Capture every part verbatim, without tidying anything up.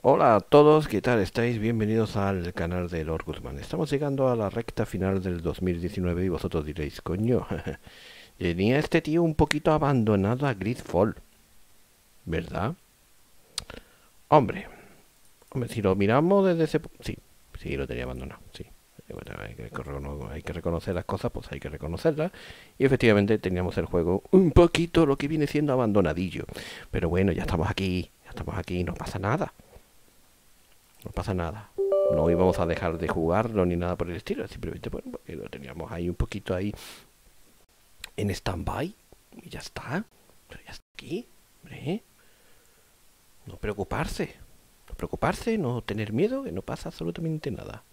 Hola a todos, ¿qué tal estáis? Bienvenidos al canal de Lord Guzmán. Estamos llegando a la recta final del dos mil diecinueve y vosotros diréis, coño, tenía este tío un poquito abandonado a Gridfall, ¿verdad? Hombre, hombre, si lo miramos desde ese... pu- Sí, sí, lo tenía abandonado, sí. Bueno, hay que, recono- hay que reconocer las cosas, pues hay que reconocerlas. Y efectivamente teníamos el juego un poquito lo que viene siendo abandonadillo. Pero bueno, ya estamos aquí, ya estamos aquí, no pasa nada. No pasa nada. No íbamos a dejar de jugarlo ni nada por el estilo. Simplemente, bueno, porque lo teníamos ahí un poquito ahí en stand-by. Y ya está. Pero ya está aquí. Hombre, no preocuparse. No preocuparse, no tener miedo, que no pasa absolutamente nada.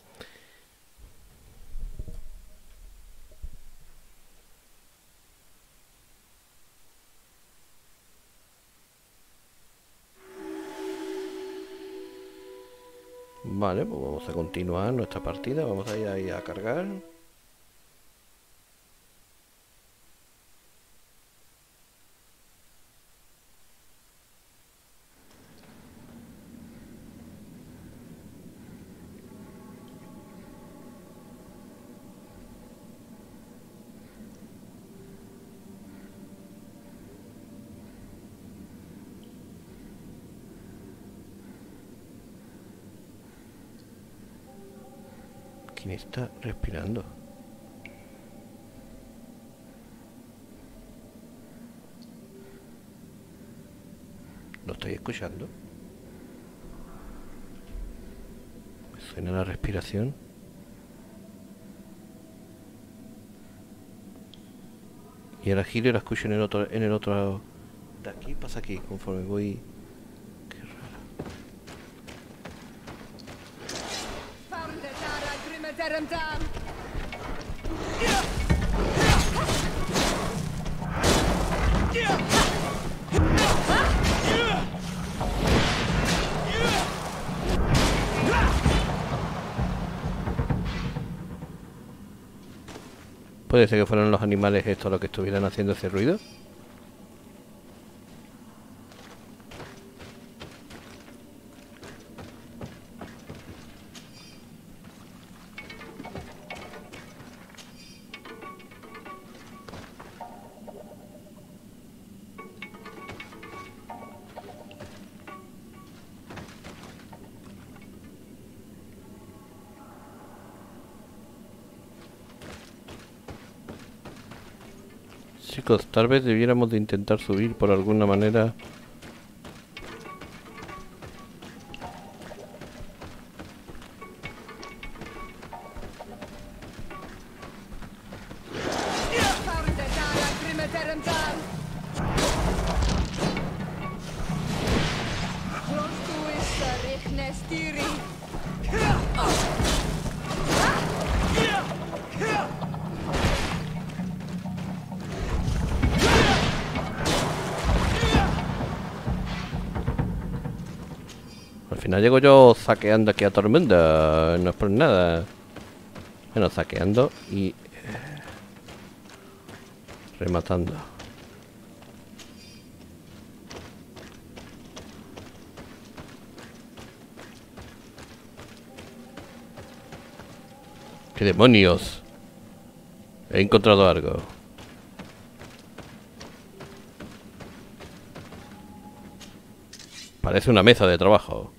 Vale, pues vamos a continuar nuestra partida. Vamos a ir ahí a cargar. ¿Quién está respirando? ¿Lo estoy escuchando? ¿Me suena la respiración? Y ahora giro y la escucho en el otro... En el otro... De aquí pasa aquí, conforme voy... Qué raro. Puede ser que fueran los animales estos los que estuvieran haciendo ese ruido. Chicos, tal vez debiéramos de intentar subir por alguna manera. Al final llego yo saqueando aquí a todo el mundo. No es por nada. Bueno, saqueando y rematando. ¡Qué demonios! He encontrado algo. Parece una mesa de trabajo.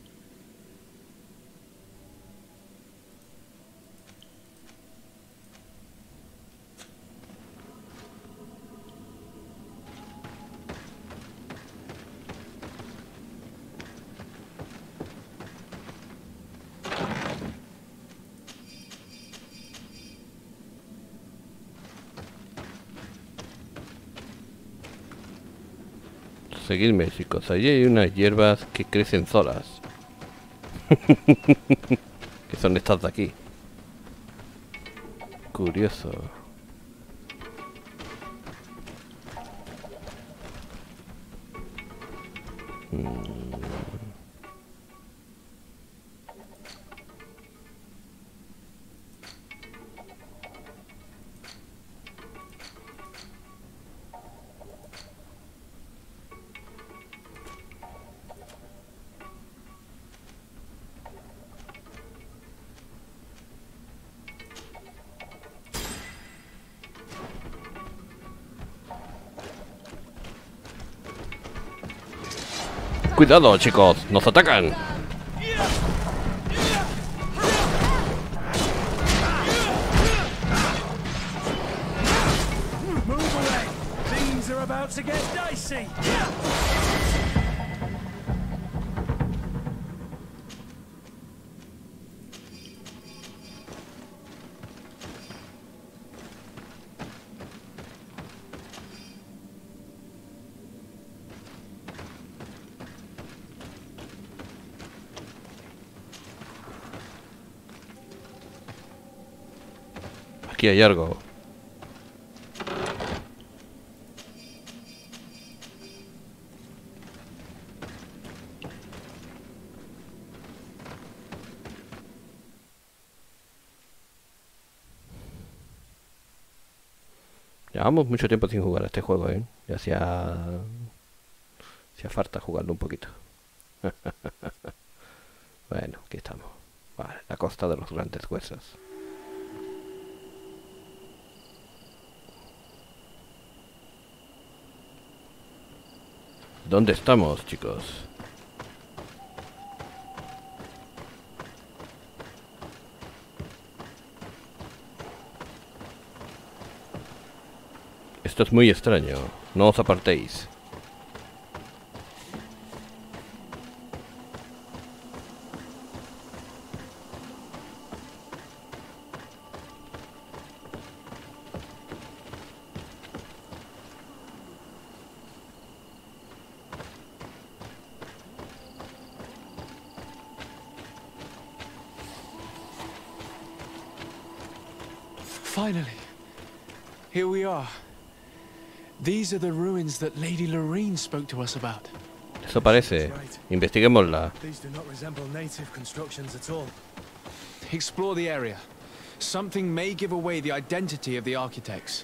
Seguidme, chicos. Allí hay unas hierbas que crecen solas. Que son estas de aquí. Curioso. Cuidado, chicos, nos atacan. Aquí hay algo. Llevamos mucho tiempo sin jugar a este juego, ¿eh? Ya hacía... hacía falta jugarlo un poquito. Bueno, aquí estamos. Vale, la costa de los grandes huesos. ¿Dónde estamos, chicos? Esto es muy extraño. No os apartéis. Finally, here we are. These are the ruins that Lady Lorene spoke to us about. Eso parece. Investiguémosla. These do not resemble native constructions at all. Explore the area. Something may give away the identity of the architects.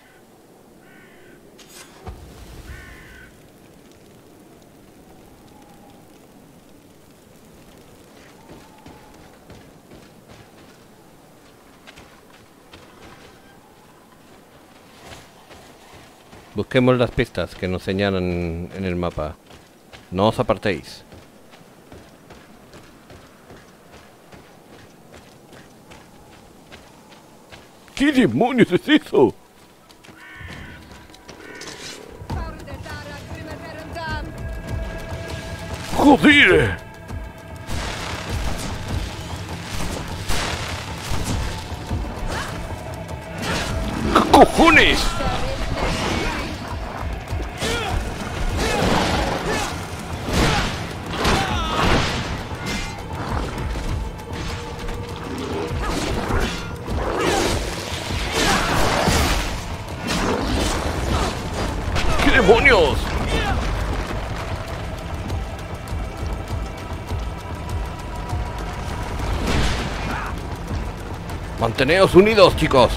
Busquemos las pistas que nos señalan en el mapa. No os apartéis. ¿Qué demonios es eso? ¡Joder! ¿Qué cojones? ¡Demonios! Manteneos unidos, chicos.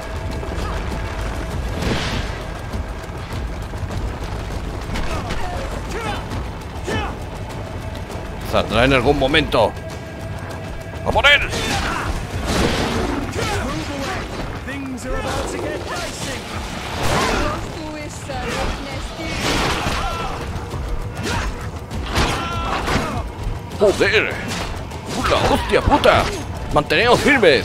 Saldrá en algún momento. ¡A por él! ¡Joder! ¡Puta hostia puta! ¡Manteneos firmes!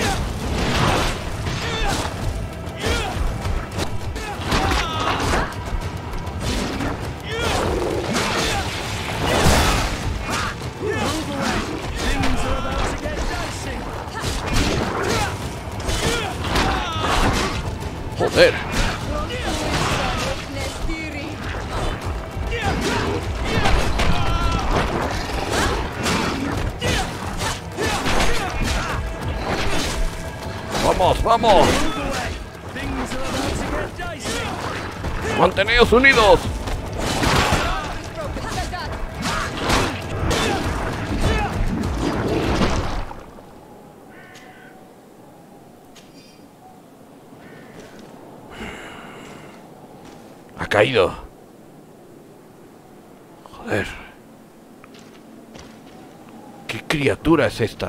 ¡Joder! ¡Vamos, vamos! ¡Manteneos unidos! Ha caído. Joder. ¿Qué criatura es esta?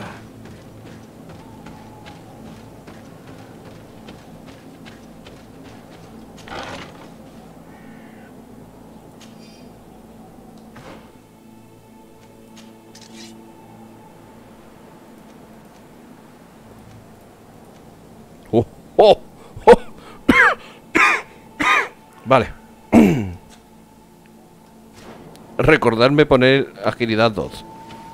Vale. Recordarme poner agilidad dos.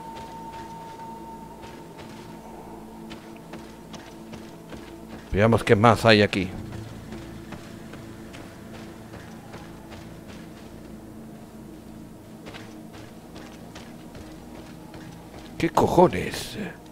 Veamos qué más hay aquí. ¿Qué cojones?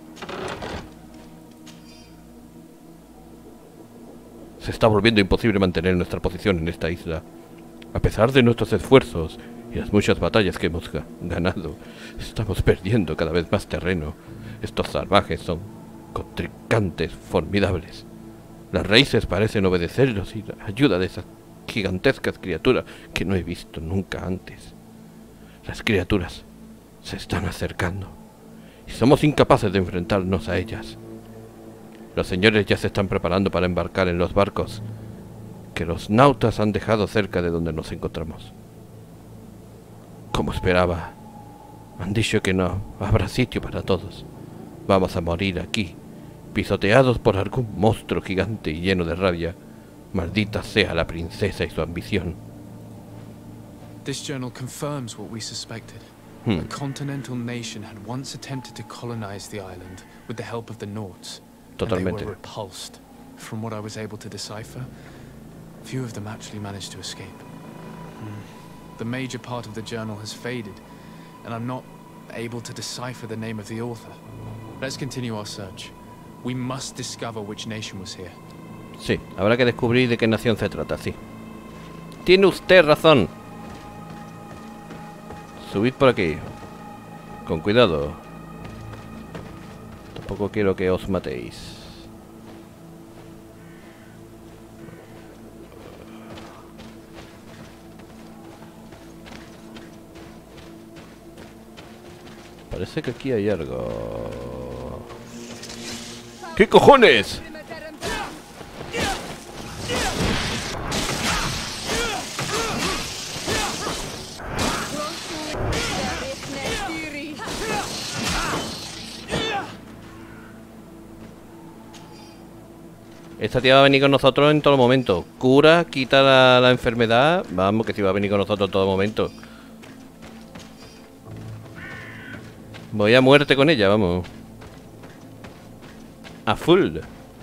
Se está volviendo imposible mantener nuestra posición en esta isla. A pesar de nuestros esfuerzos y las muchas batallas que hemos ga- ganado, estamos perdiendo cada vez más terreno. Estos salvajes son contrincantes formidables. Las raíces parecen obedecerlos y la ayuda de esas gigantescas criaturas que no he visto nunca antes. Las criaturas se están acercando y somos incapaces de enfrentarnos a ellas. Los señores ya se están preparando para embarcar en los barcos que los nautas han dejado cerca de donde nos encontramos. Como esperaba, han dicho que no habrá sitio para todos. Vamos a morir aquí, pisoteados por algún monstruo gigante y lleno de rabia. Maldita sea la princesa y su ambición. This journal confirms what we suspected. Hmm. A continental nation had once attempted to colonize the island with the help of the Nords. Totalmente. And they were repulsed. From what I was able to decipher, few of them actually managed to escape. Hmm. The major part of the journal has faded, and I'm not able to decipher the name of the author. Let's continue our search. We must discover which nation was here. Sí, habrá que descubrir de qué nación se trata, sí. Tiene usted razón. Subid por aquí. Con cuidado. Tampoco quiero que os matéis. Parece que aquí hay algo. ¿Qué cojones? Esta tía va a venir con nosotros en todo momento. Cura, quita la, la enfermedad. Vamos, que si va a venir con nosotros en todo momento. Voy a muerte con ella, vamos. A full.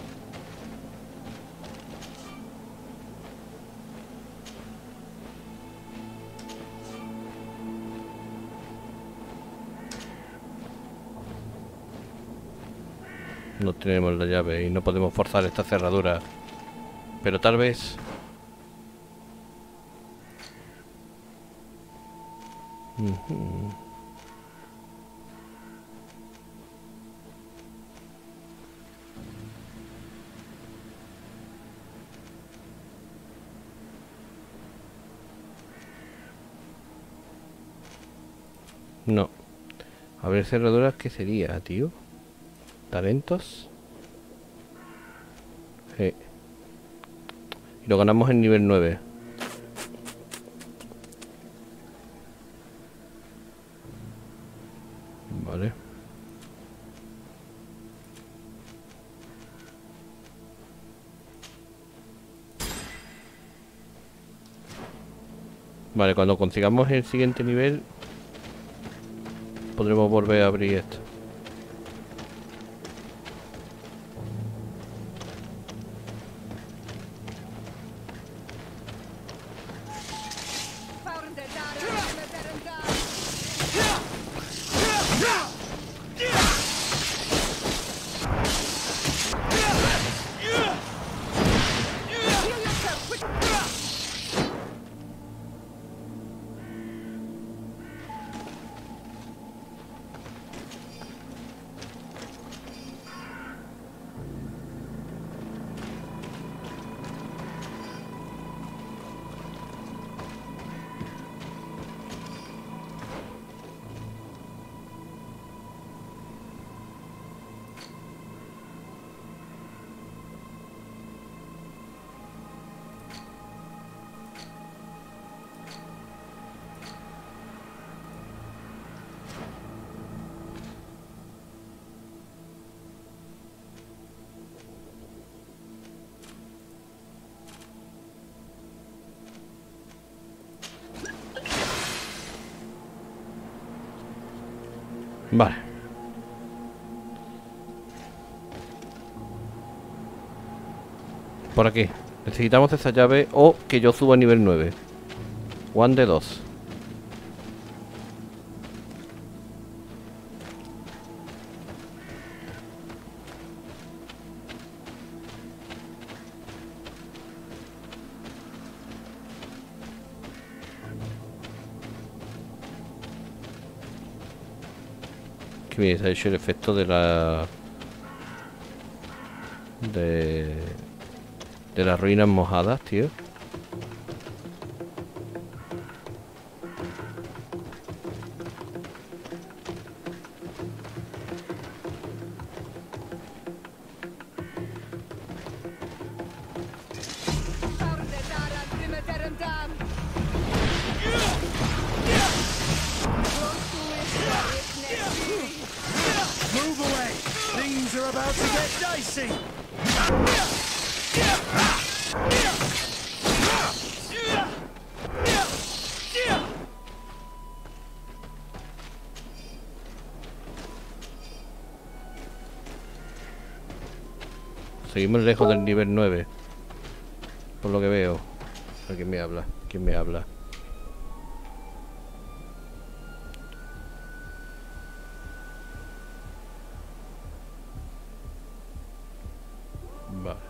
No tenemos la llave y no podemos forzar esta cerradura. Pero tal vez... Uh-huh. No. A ver, cerraduras, ¿qué sería, tío? Talentos. Sí. Y lo ganamos en nivel nueve. Vale. Vale, cuando consigamos el siguiente nivel podremos volver a abrir esto. Vale. Por aquí. Necesitamos esa llave o que yo suba a nivel nueve. One de dos. Que bien, se ha hecho el efecto de la... De... De las ruinas mojadas, tío. Move away! Things are about to get dicey! Seguimos lejos del nivel nueve. Por lo que veo. ¿Quién me habla? ¿Quién me habla? Vale.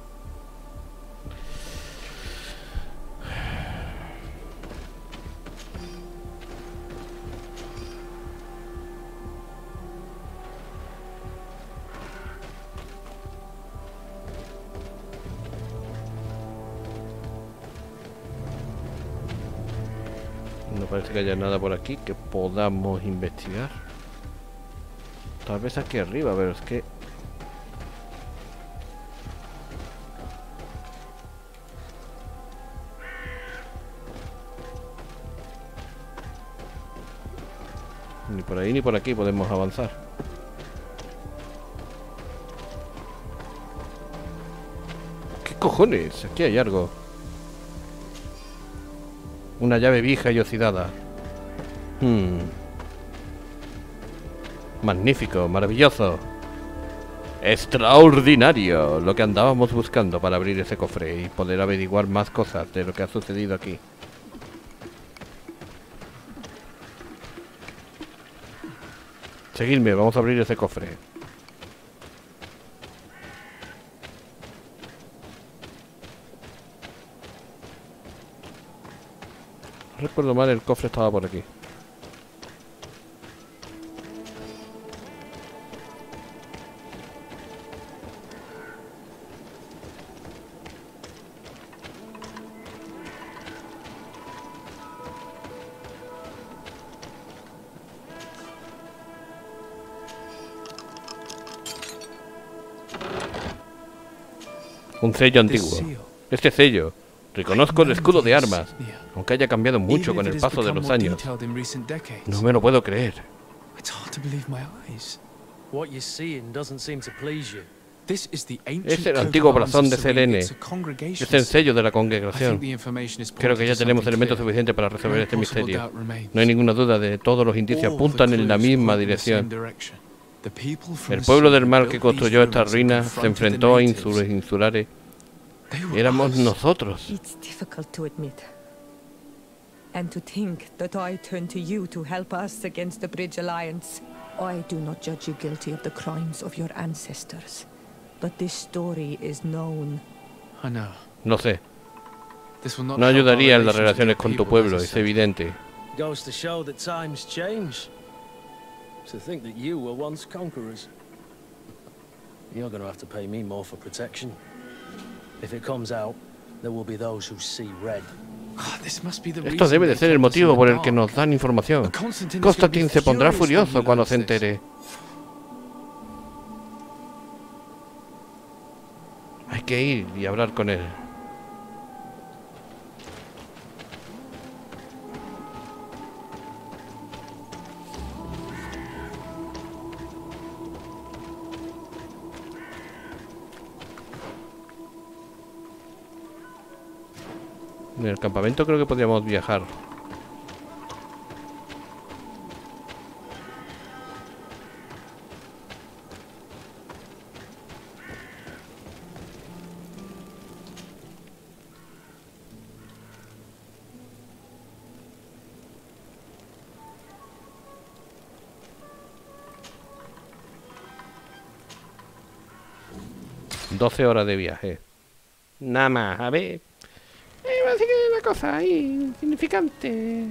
No parece que haya nada por aquí que podamos investigar. Tal vez aquí arriba, pero es que... Ni por ahí ni por aquí podemos avanzar. ¿Qué cojones? Aquí hay algo. Una llave vieja y oxidada. Hmm. Magnífico, maravilloso. Extraordinario. Lo que andábamos buscando para abrir ese cofre y poder averiguar más cosas de lo que ha sucedido aquí. Seguidme, vamos a abrir ese cofre. No recuerdo mal, el cofre estaba por aquí. Un sello antiguo. Este sello. Reconozco el escudo de armas, aunque haya cambiado mucho con el paso de los años. No me lo puedo creer. Es el antiguo blasón de Selene. Es el sello de la congregación. Creo que ya tenemos elementos suficientes para resolver este misterio. No hay ninguna duda de todos los indicios apuntan en la misma dirección. El pueblo del mal que construyó esta ruina se enfrentó a insules insulares. Éramos nosotros. It's difficult to admit. And to think that I turned to you to help us against the Bridge Alliance. I do not judge you guilty of the crimes of your ancestors. But this story is known. I know. No sé. No ayudaría en las relaciones con tu pueblo, es evidente. Goes to show that times change. To think that you were once conquerors. You're going to have to pay me more for protection. If it comes out, there will be those who see red. Esto debe de ser el motivo por el que nos dan información. Constantine se pondrá furioso cuando se entere. Hay que ir y hablar con él. En el campamento creo que podríamos viajar. doce horas de viaje. Nada más, a ver. Eh, así que una cosa ahí, significante.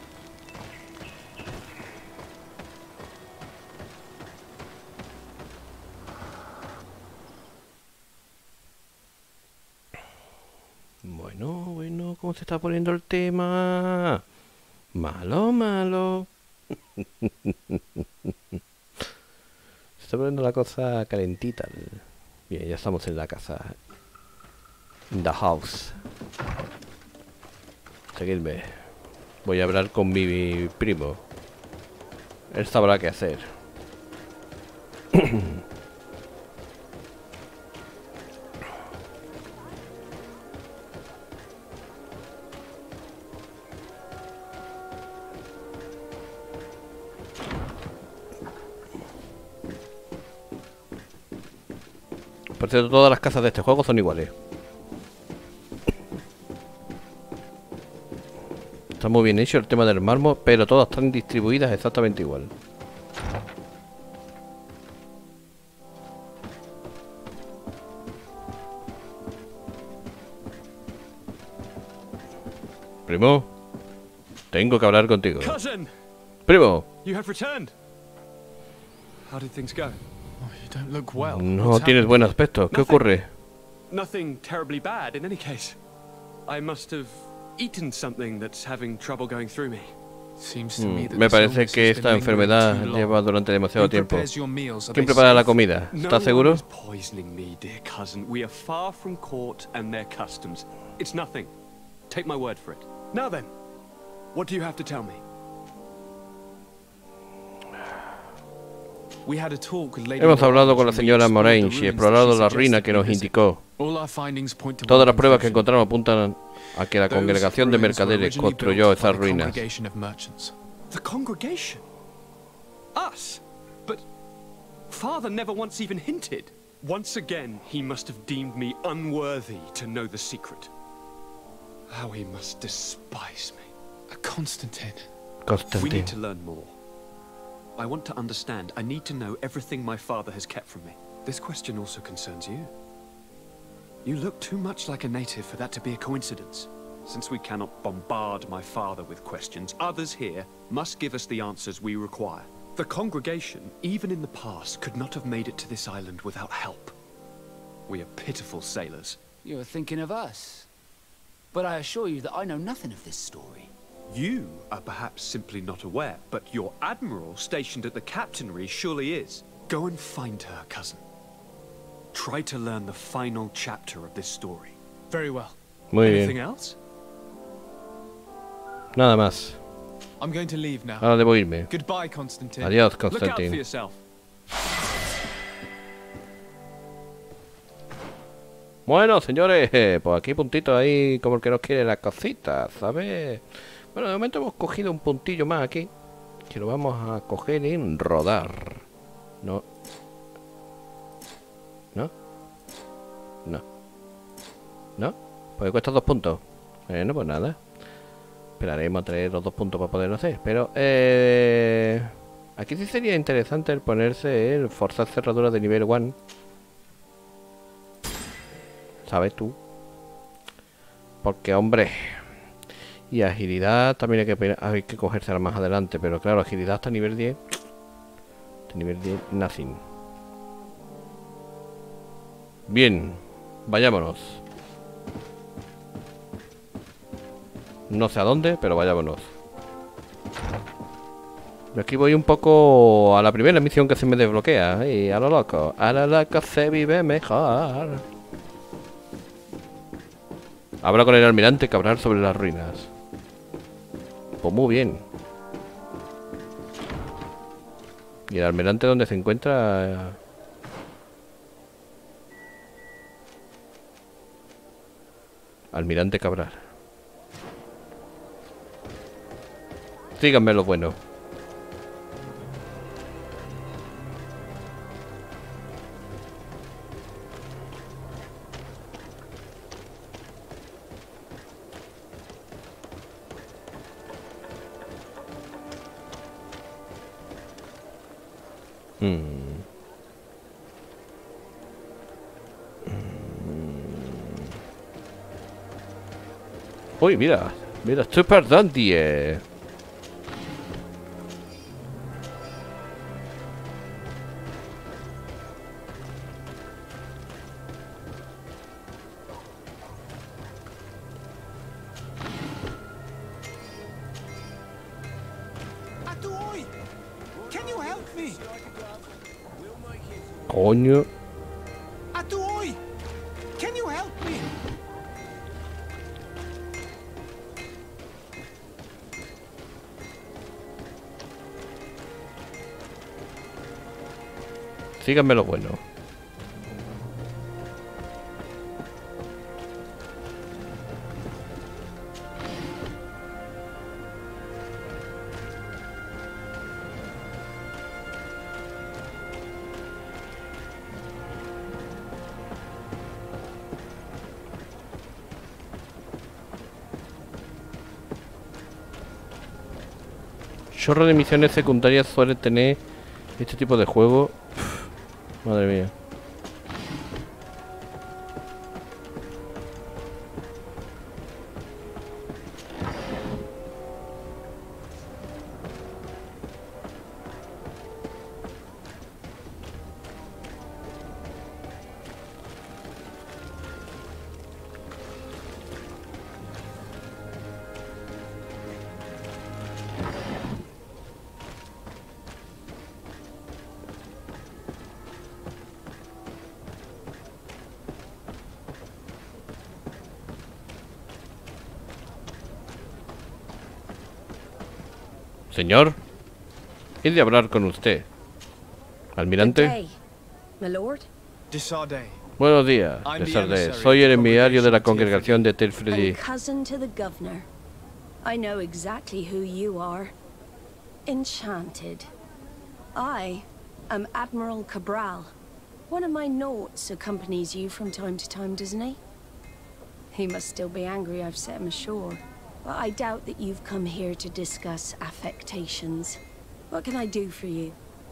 Bueno, bueno, ¿cómo se está poniendo el tema? Malo, malo. Se está poniendo la cosa calentita. Bien, ya estamos en la casa. In the house. Seguidme. Voy a hablar con mi primo. Él sabrá qué hacer. Por cierto, todas las casas de este juego son iguales. Está muy bien hecho el tema del mármol, pero todas están distribuidas exactamente igual. Primo, tengo que hablar contigo. Cousin, Primo, you have returned. How did things go? Oh, you don't look well. no What's tienes happened? buen aspecto. ¿Qué Nothing. ocurre? Nothing terribly bad in any case. I must have eaten something that's having trouble going through me. Seems to Mm, me that me this parece illness que has esta been lingering enfermedad too long. lleva durante demasiado Who tiempo. prepares your meals? Are ¿Quién they prepara la safe? comida? No ¿Estás seguro? one is poisoning me, dear cousin. We are far from court and their customs. It's nothing. Take my word for it. Now then, what do you have to tell me? We had a talk with Lady Hemos hablado Morange con la and we señora explored the Morange y ruins that explorado she la ruina suggested que we nos visit. indicó. All our findings point to Todas one las pruebas que conclusion. encontramos apuntan a que la Those congregación de ruins were mercaderes originally construyó built by esas the ruinas. Congregation of Merchants. The congregation? Us? But Father never once even hinted. Once again, he must have deemed me unworthy to know the secret. How he must despise me. Uh, Constantine. We Constantine. need to learn more. I want to understand. I need to know everything my father has kept from me. This question also concerns you. You look too much like a native for that to be a coincidence. Since we cannot bombard my father with questions, others here must give us the answers we require. The congregation, even in the past, could not have made it to this island without help. We are pitiful sailors. You're thinking of us. But I assure you that I know nothing of this story. You are perhaps simply not aware, but your admiral stationed at the captainry surely is. Go and find her, cousin. Try to learn the final chapter of this story. Very well. Muy Anything bien. else? Nada más. I'm going to leave now. Ahora debo irme. Goodbye, Constantine. Adiós, Look out for Constantine. yourself. Bueno, señores, eh, pues aquí puntito ahí como el que nos quiere las cositas, ¿sabes? Bueno, de momento hemos cogido un puntillo más aquí, que lo vamos a coger en rodar. No. ¿No? No. ¿No? Pues cuesta dos puntos. Bueno, pues nada. Esperaremos a traer los dos puntos para poderlo hacer. Pero, eh... aquí sí sería interesante el ponerse el forzar cerradura de nivel uno. ¿Sabes tú? Porque, hombre... Y agilidad también hay que, hay que cogérsela más adelante. Pero claro, agilidad hasta nivel diez. Hasta nivel diez, nothing. Bien, vayámonos. No sé a dónde, pero vayámonos. Aquí voy un poco a la primera misión que se me desbloquea. Y a lo loco, a lo loco se vive mejor. Habla con el almirante Cabral sobre las ruinas. Pues muy bien. ¿Y el almirante dónde se encuentra? Almirante Cabral. Díganme lo bueno. Hmm. Uy, mira. Mira, Super Dandy. Eh. Atuoi! Can you help me? Coño. Atuoi! Can you help me? Síganme lo bueno. Chorro de misiones secundarias suele tener este tipo de juego. Uf, madre mía. Señor, he de hablar con usted. Almirante. Desarde. Buenos días, Desarde. Soy el enviario de la congregación de Telfredi. Cousin to the governor. I know exactly who you are. Enchanted. I am Admiral Cabral. One of my naughts accompanies you from time to time, doesn't he? He must still be angry I've set him ashore. But I doubt that you've come here to discuss affectations. What can I do for you?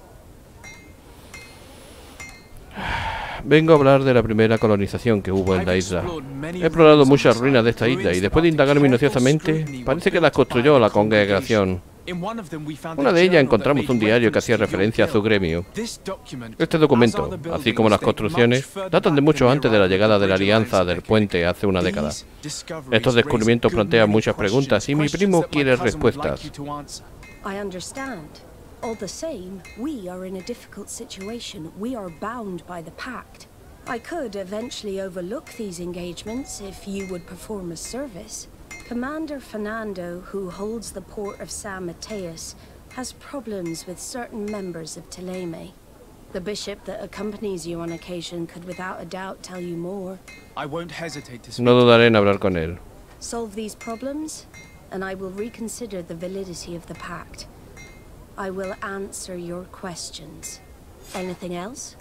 Vengo a hablar de la primera colonización que hubo en la isla. He explorado muchas ruinas de esta isla y después de indagar minuciosamente, parece que las construyó la congregación. Una de ellas encontramos un diario que hacía referencia a su gremio. Este documento, así como las construcciones, datan de mucho antes de la llegada de la Alianza del Puente hace una década. Estos descubrimientos plantean muchas preguntas y mi primo quiere respuestas. I understand. All the same, we are in a difficult situation. We are bound by the pact. I could eventually overlook these engagements if you would perform a service. Commander Fernando, who holds the port of San Mateus, has problems with certain members of Teleme. The bishop that accompanies you on occasion could without a doubt tell you more. I won't hesitate to speak. No dudaré en hablar con él. Solve these problems, and I will reconsider the validity of the pact. I will answer your questions. Anything else?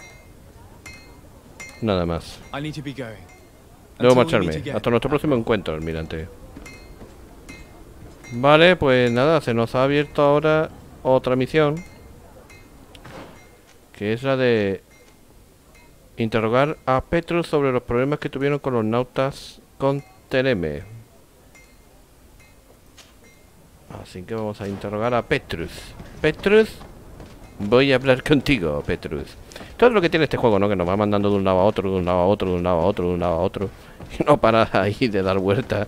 Nada más. I need to be going. Debo Until we marcharme. meet again. Hasta nuestro próximo encuentro, almirante. Vale, pues nada, se nos ha abierto ahora otra misión, que es la de interrogar a Petrus sobre los problemas que tuvieron con los nautas con Teleme. Así que vamos a interrogar a Petrus. Petrus, voy a hablar contigo, Petrus. Todo lo que tiene este juego, ¿no? Que nos va mandando de un lado a otro, de un lado a otro, de un lado a otro, de un lado a otro. Y no para ahí de dar vueltas.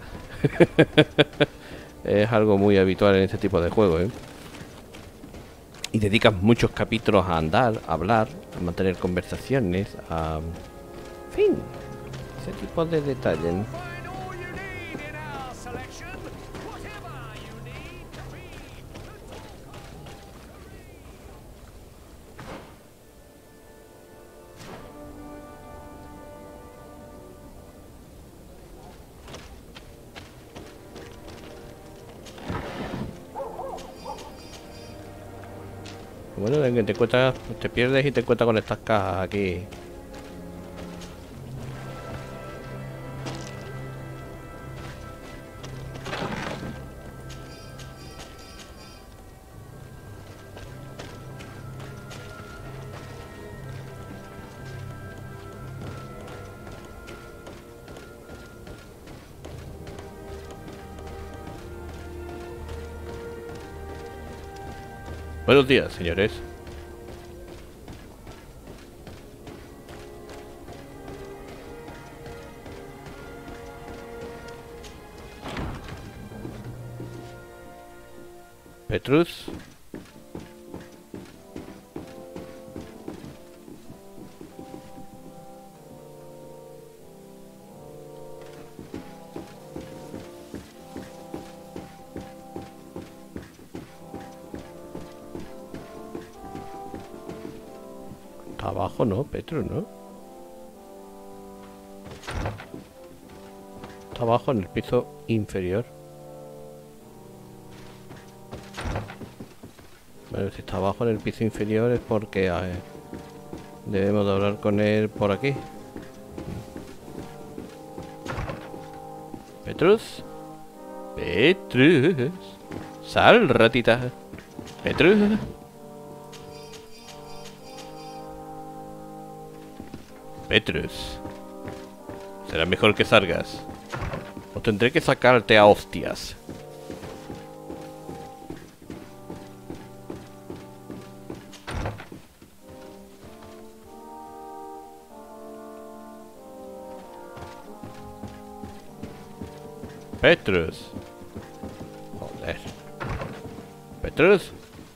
Es algo muy habitual en este tipo de juegos, ¿eh? Y dedicas muchos capítulos a andar, a hablar, a mantener conversaciones, a... En fin, ese tipo de detalles. Bueno, de que te encuentras, te pierdes y te encuentras con estas cajas aquí. Buenos días, señores. Petrus. Está abajo, ¿no? Petrus, ¿no? Está abajo en el piso inferior. Bueno, si está abajo en el piso inferior es porque a ver, debemos de hablar con él por aquí. Petrus. Petrus. Sal, ratita. Petrus. Petrus. Será mejor que salgas. O tendré que sacarte a hostias. Petrus. Joder. Petrus.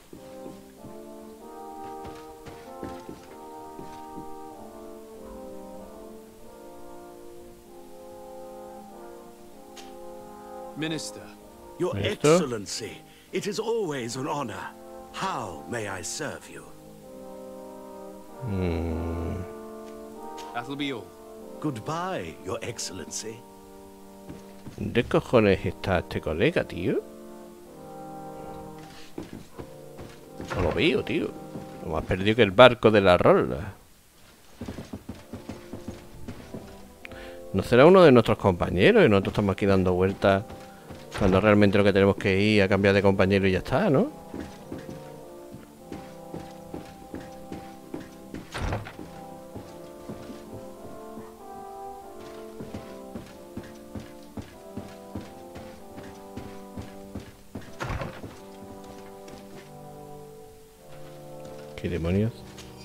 Minister. Your Minister? Excellency, it is always an honor. How may I serve you? Hmm. That'll be all. Goodbye, Your Excellency. ¿De cojones está este colega, tío? No lo veo, tío. Lo más perdido que el barco de la rola. ¿No será uno de nuestros compañeros? Y nosotros estamos aquí dando vueltas cuando realmente lo que tenemos que ir a cambiar de compañero y ya está, ¿no? ¿Qué demonios?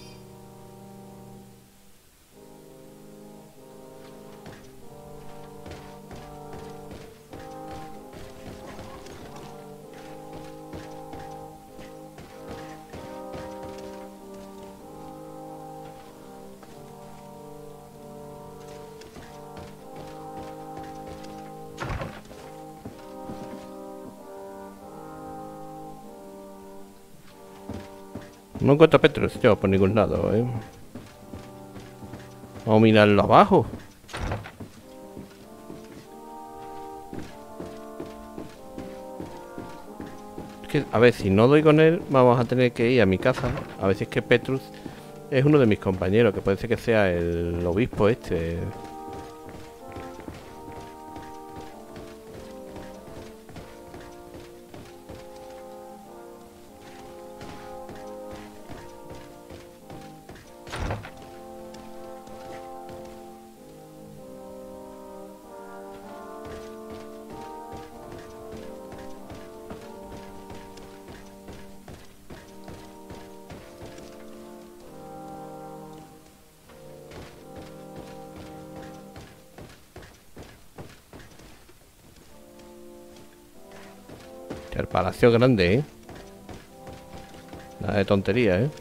No encuentro a Petrus yo por ningún lado, ¿eh? Vamos a mirarlo abajo. Es que, a ver, si no doy con él, vamos a tener que ir a mi casa. A ver si es que Petrus es uno de mis compañeros, que puede ser que sea el obispo este. El palacio grande, ¿eh? Nada de tontería, ¿eh?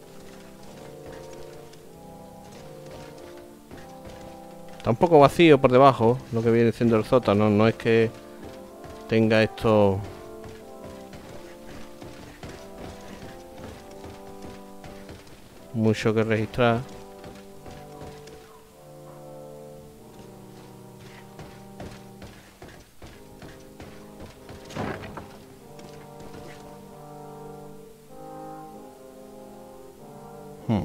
Está un poco vacío por debajo, lo que viene siendo el sótano. No es que tenga esto... mucho que registrar. Hmm.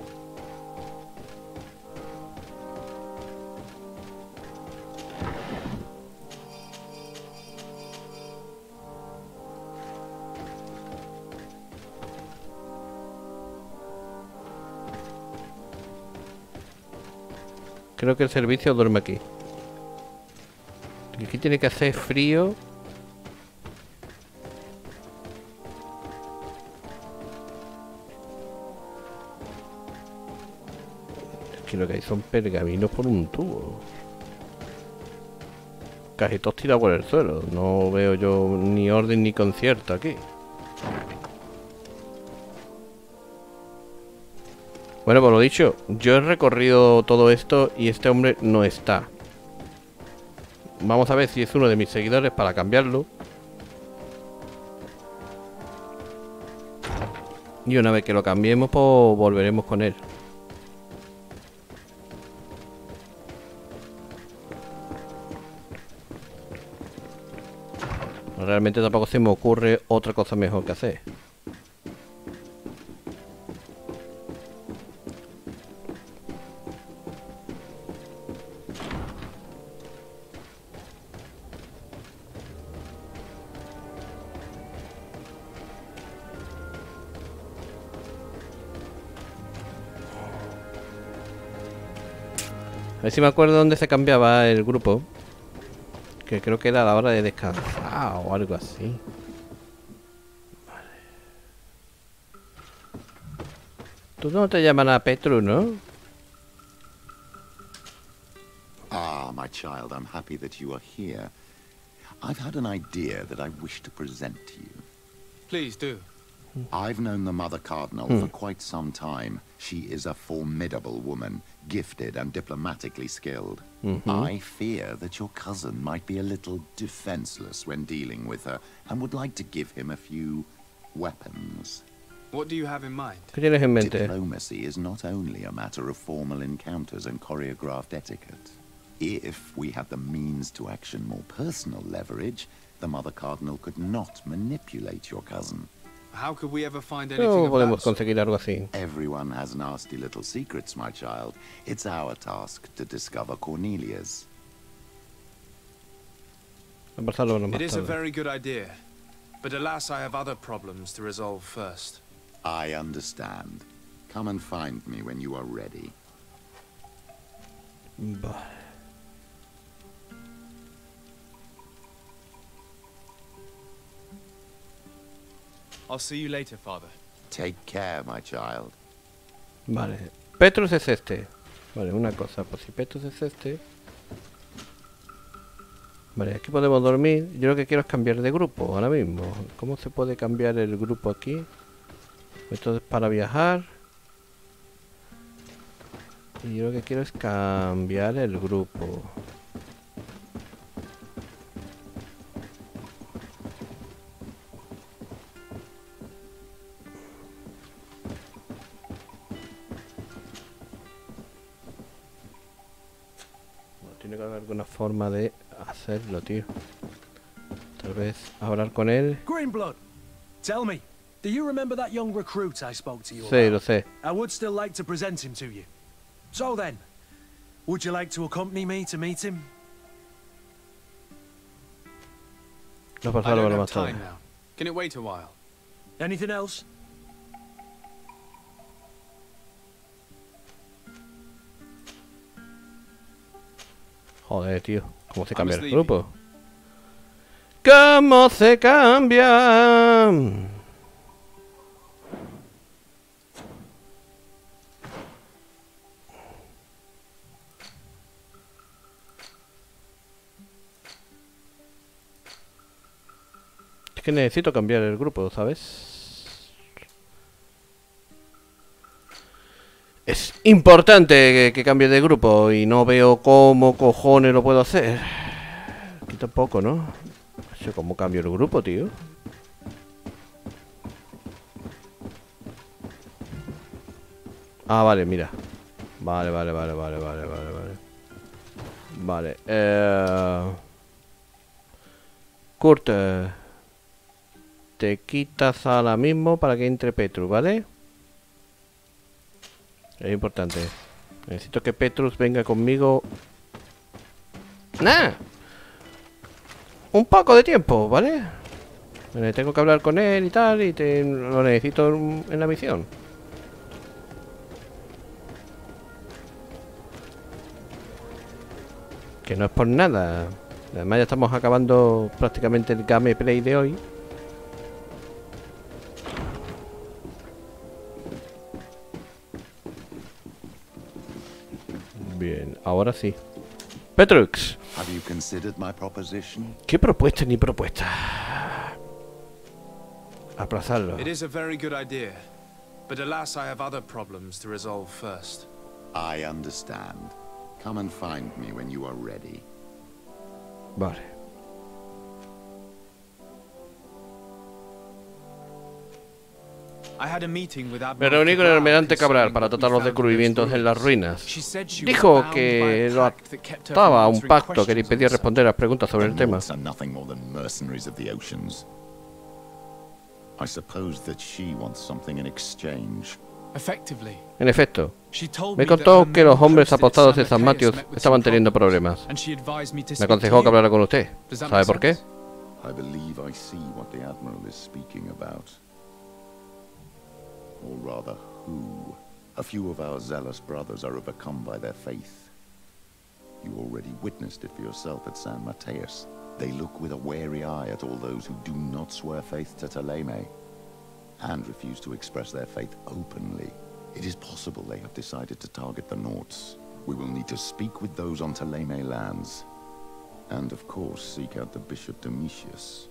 Creo que el servicio duerme aquí. Aquí tiene que hacer frío. Aquí lo que hay son pergaminos por un tubo. Casi todos tirados por el suelo. No veo yo ni orden ni concierto aquí. Bueno, por lo dicho, yo he recorrido todo esto y este hombre no está. Vamos a ver si es uno de mis seguidores para cambiarlo. Y una vez que lo cambiemos, pues volveremos con él. Realmente tampoco se me ocurre otra cosa mejor que hacer. A ver si me acuerdo dónde se cambiaba el grupo. Que creo que era a la hora de descansar o algo así. Vale. Tú no te llaman Petru, ¿no? Ah, my child, I'm happy that you are here. I've had an idea that I wish to present to you. Please do. I've known the Mother Cardinal Hmm. for quite some time. She is a formidable woman, gifted and diplomatically skilled. Mm-hmm. I fear that your cousin might be a little defenseless when dealing with her, and would like to give him a few weapons. What do you have in mind? ¿Qué tienes en mente? Diplomacy is not only a matter of formal encounters and choreographed etiquette. If we had the means to action more personal leverage, the Mother Cardinal could not manipulate your cousin. How could we ever find anything ¿Cómo of podemos that sort? conseguir algo así? Everyone has nasty little secrets, my child. It's our task to discover Cornelia's. Vamos a hablarlo más It is a tarde. very good idea, but alas, I have other problems to resolve first. I understand. Come and find me when you are ready. Vale. I'll see you later, father. Take care, my child. Vale. Petrus es este. Vale, una cosa. Pues si Petrus es este. Vale, aquí podemos dormir. Yo lo que quiero es cambiar de grupo ahora mismo. ¿Cómo se puede cambiar el grupo aquí? Esto es para viajar. Y yo lo que quiero es cambiar el grupo. Tiene que haber alguna forma de hacerlo, tío. Tal vez hablar con él. Greenblood, tell me, do you remember that young recruit I spoke to you Sí, about? lo sé. I would still like to present him to you. So then, would you like to accompany me to meet him? Lo I pasarlo don't para have más tarde. time now. Can it wait a while? Anything else? Joder, tío. ¿Cómo se I'm cambia el sleepy. grupo? ¿Cómo se cambia? Es que necesito cambiar el grupo, ¿sabes? Es importante que, que cambie de grupo y no veo cómo cojones lo puedo hacer. Aquí tampoco, ¿no? No sé cómo cambio el grupo, tío. Ah, vale, mira. Vale, vale, vale, vale, vale, vale, vale. Vale, eh... Kurt, eh, te quitas ahora mismo para que entre Petrus, ¿vale? Es importante. Necesito que Petrus venga conmigo. ¡Nah! Un poco de tiempo, ¿vale? Bueno, tengo que hablar con él y tal, y te, lo necesito en, en la misión. Que no es por nada. Además ya estamos acabando prácticamente el gameplay de hoy. Bien, ahora sí. Petrux. Have you considered my proposition? ¿Qué propuesta ni propuesta? Aplazarlo. It is a very good idea, but alas, I have other problems to resolve first. I understand. Come and find me when you are ready. Vale. I had a meeting with Me reuní con el almirante Cabral para tratar los descubrimientos en las ruinas. Dijo que lo ataba a un pacto que le impedía responder a preguntas sobre el tema. I suppose that she wants something in exchange. Effectively. En efecto, me contó que los hombres apostados de San Matius estaban teniendo problemas. Me aconsejó que hablara con usted. ¿Sabe por qué? I believe I see what the Admiral is speaking about. Or rather, who? A few of our zealous brothers are overcome by their faith. You already witnessed it for yourself at San Mateus. They look with a wary eye at all those who do not swear faith to Thélème, and refuse to express their faith openly. It is possible they have decided to target the Nauts. We will need to speak with those on Thélème lands, and of course seek out the Bishop Domitius.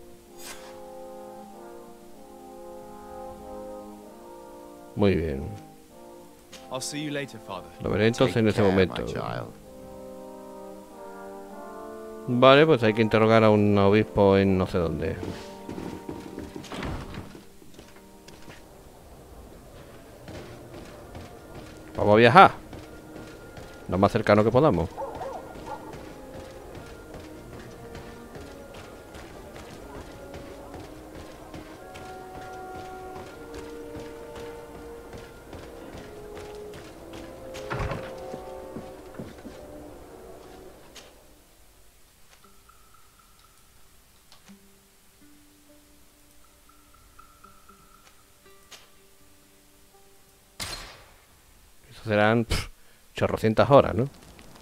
Muy bien. I'll see you later, father. Lo veré entonces en ese momento. Vale, pues hay que interrogar a un obispo en no sé dónde. Vamos a viajar. Lo más cercano que podamos. Serán pff, chorrocientas horas, ¿no?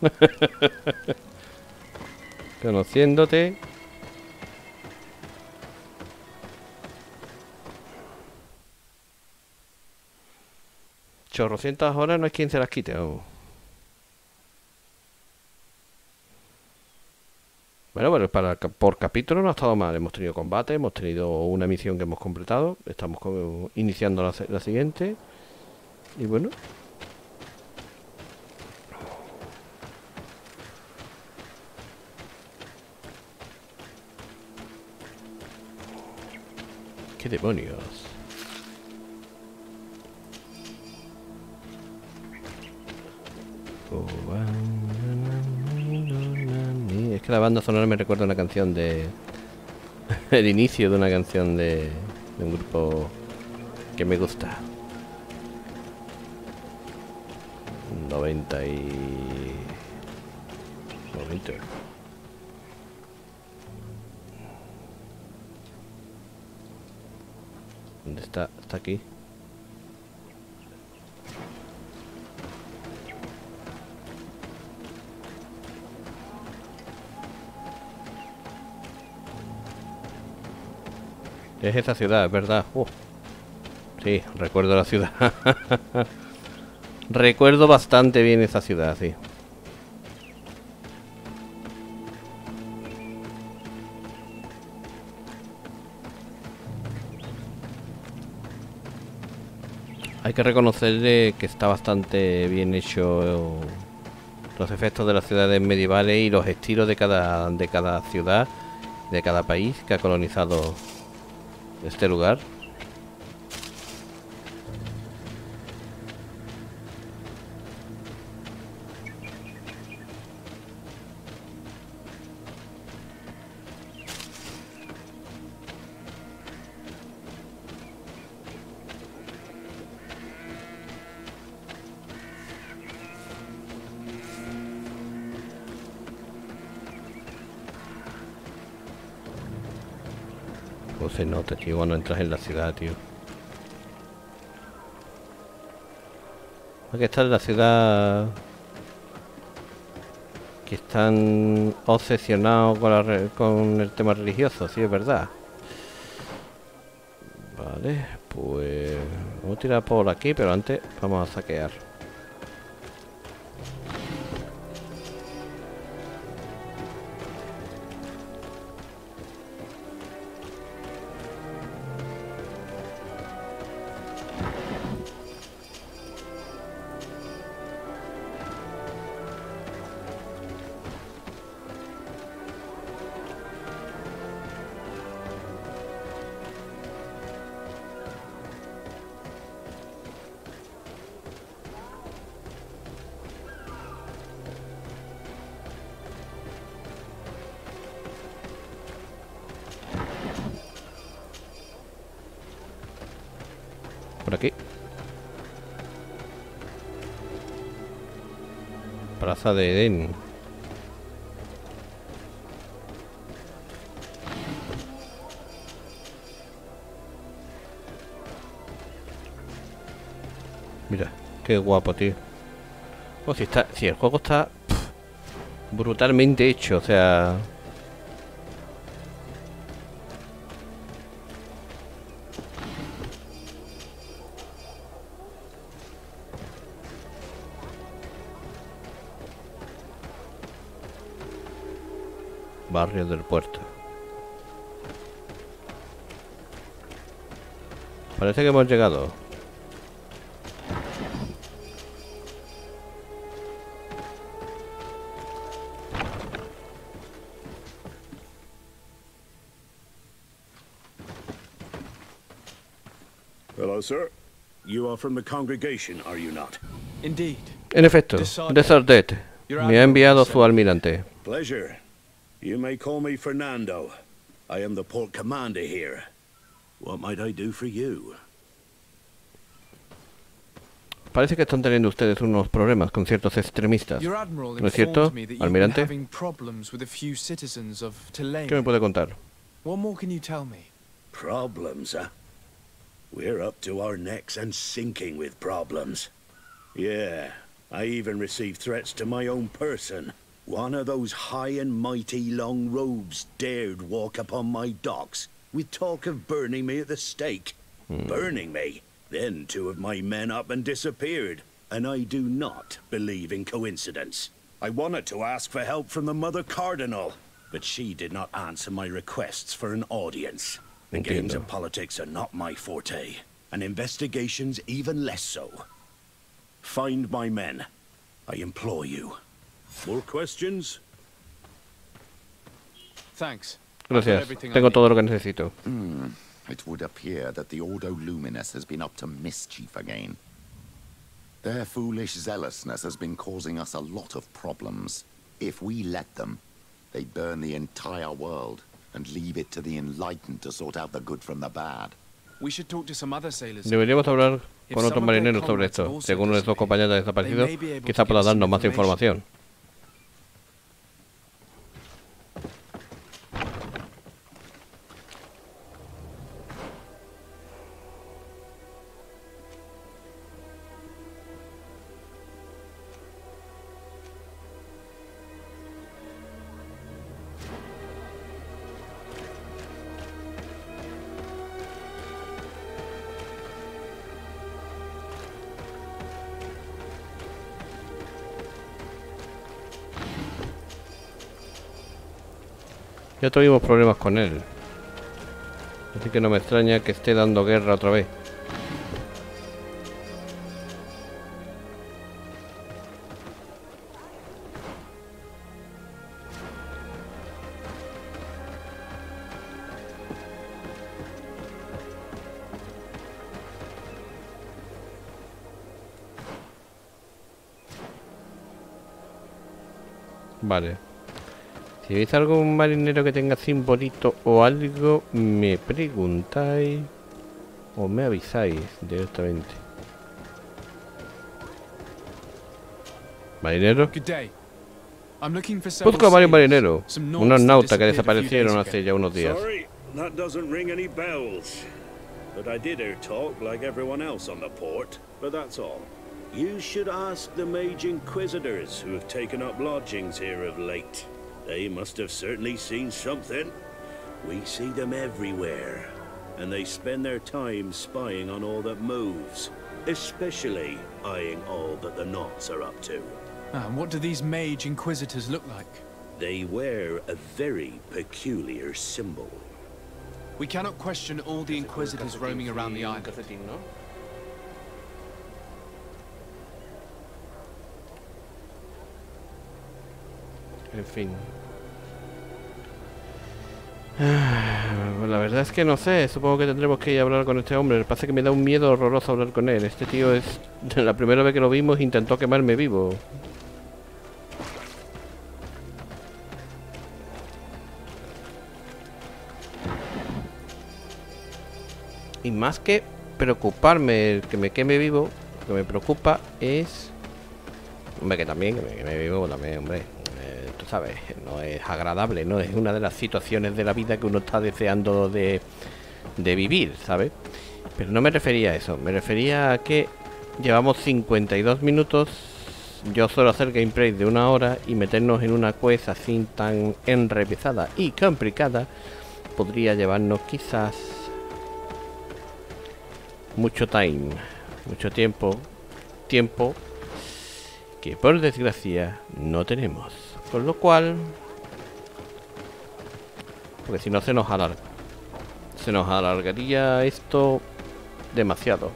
Conociéndote. Chorrocientas horas no es quien se las quite. Oh. Bueno, bueno, para, por capítulo no ha estado mal. Hemos tenido combate, hemos tenido una misión que hemos completado. Estamos con, iniciando la, la siguiente. Y bueno. ¿Qué demonios? Es que la banda sonora me recuerda una canción de... el inicio de una canción de, de un grupo que me gusta. noventa y... noventa. ¿Dónde está? Está aquí. Es esa ciudad, es verdad. Uh. Sí, recuerdo la ciudad. Recuerdo bastante bien esa ciudad, sí. Hay que reconocerle que está bastante bien hecho los efectos de las ciudades medievales y los estilos de cada, de cada ciudad, de cada país que ha colonizado este lugar. No se nota, tío, cuando entras en la ciudad, tío. Aquí está la ciudad que están obsesionados con, la, con el tema religioso, sí, es verdad. Vale, pues vamos a tirar por aquí, pero antes vamos a saquear. Por aquí. Plaza de Edén. Mira, qué guapo, tío. Oh, si está, si el juego está pff, brutalmente hecho, o sea. Barrio del Puerto. Parece que hemos llegado. Hello, sir. You are from the congregation, are you not? Indeed. En efecto, Desardet me ha enviado su almirante. Pleasure. You may call me Fernando. I am the port commander here. What might I do for you? Parece que están teniendo ustedes unos problemas con ciertos extremistas. Your admiral ¿No es cierto, informed me that you've been almirante? having problems with a few citizens of Tulane. ¿Qué me puede contar? What more can you tell me? Problems, huh? We're up to our necks and sinking with problems. Yeah, I even received threats to my own person. One of those high and mighty long robes dared walk upon my docks with talk of burning me at the stake. Hmm. Burning me? Then two of my men up and disappeared. And I do not believe in coincidence. I wanted to ask for help from the Mother Cardinal, but she did not answer my requests for an audience. The games of politics are not my forte, and investigations even less so. Find my men. I implore you. More questions? Thanks. Gracias. Tengo todo lo que necesito. Mm, it would appear that the Ordo Luminous has been up to mischief again. Their foolish zealousness has been causing us a lot of problems. If we let them, they burn the entire world and leave it to the enlightened to sort out the good from the bad. We should talk to some other sailors. Deberíamos hablar con otros marineros sobre esto. Si alguno de estos compañeros ha desaparecido, quizá pueda darnos más información. Ya tuvimos problemas con él, así que no me extraña que esté dando guerra otra vez. Vale. Si veis algún marinero que tenga simbolito o algo, me preguntáis o me avisáis directamente. Marinero. Busco a varios marineros, unos nautas que desaparecieron hace ya unos días. Sorry, that doesn't ring any bells. But I did hear talk like everyone else on the port, but that's all. You should ask the mage inquisitors who have taken up lodgings here of late. They must have certainly seen something. We see them everywhere, and they spend their time spying on all that moves, especially eyeing all that the Knots are up to. Ah, and what do these mage inquisitors look like? They wear a very peculiar symbol. We cannot question all the inquisitors roaming around the island. En fin. La verdad es que no sé, supongo que tendremos que ir a hablar con este hombre. Lo que pasa es que me da un miedo horroroso hablar con él. Este tío es... La primera vez que lo vimos intentó quemarme vivo. Y más que preocuparme que me queme vivo. Lo que me preocupa es... Hombre, que también, que me queme vivo también, hombre. Eh, tú sabes, no es agradable, ¿no? Es una de las situaciones de la vida que uno está deseando de, de vivir, ¿sabes? Pero no me refería a eso. Me refería a que llevamos cincuenta y dos minutos. Yo suelo hacer gameplay de una hora y meternos en una quest así tan enrevesada y complicada podría llevarnos quizás mucho time, mucho tiempo, tiempo que por desgracia no tenemos. Con lo cual, porque si no se nos alarga, se nos alargaría esto demasiado.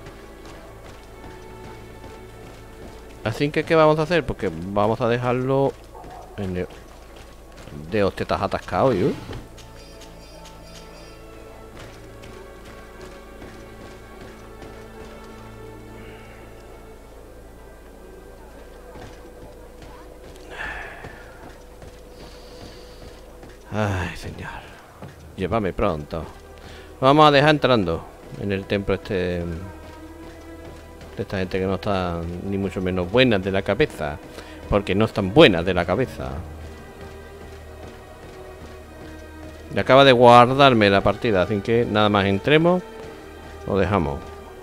Así que, ¿qué vamos a hacer? Porque vamos a dejarlo en el... de hostetas atascado, ¿yo? Ay, señor. Llévame pronto. Vamos a dejar entrando en el templo este... de esta gente que no está ni mucho menos buenas de la cabeza. Porque no están buenas de la cabeza. Y acaba de guardarme la partida, así que nada más entremos, lo dejamos.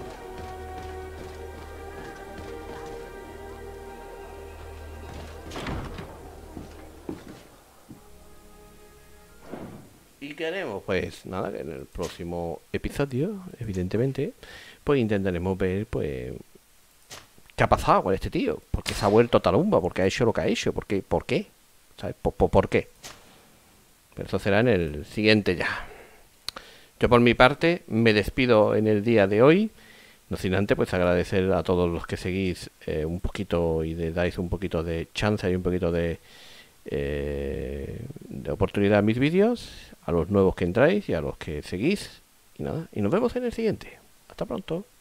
Y queremos, pues nada, que en el próximo episodio, evidentemente, pues intentaremos ver, pues, qué ha pasado con este tío. ¿Por qué se ha vuelto talumba? ¿Por qué ha hecho lo que ha hecho? ¿Por qué? ¿Por qué? ¿Sabes? ¿Por, por, por qué? Pero eso será en el siguiente ya. Yo por mi parte me despido en el día de hoy. No sin antes pues agradecer a todos los que seguís eh, un poquito y le dais un poquito de chance y un poquito de, eh, de oportunidad a mis vídeos. A los nuevos que entráis y a los que seguís. Y nada, y nos vemos en el siguiente. Hasta pronto.